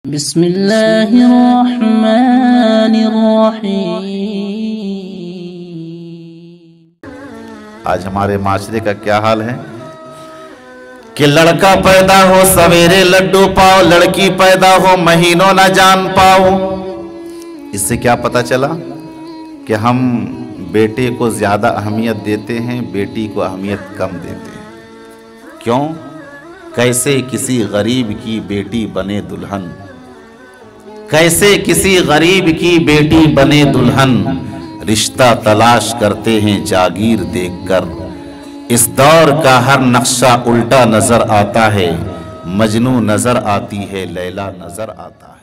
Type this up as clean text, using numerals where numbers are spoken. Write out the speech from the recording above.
बिस्मिल्लाहिर्रहमानिर्रहीम। आज हमारे माशरे का क्या हाल है कि लड़का पैदा हो सवेरे लड्डू पाओ, लड़की पैदा हो महीनों न जान पाओ। इससे क्या पता चला कि हम बेटे को ज्यादा अहमियत देते हैं, बेटी को अहमियत कम देते हैं। क्यों? कैसे किसी गरीब की बेटी बने दुल्हन, कैसे किसी गरीब की बेटी बने दुल्हन, रिश्ता तलाश करते हैं जागीर देखकर। इस दौर का हर नक्शा उल्टा नजर आता है, मजनू नजर आती है, लैला नजर आता है।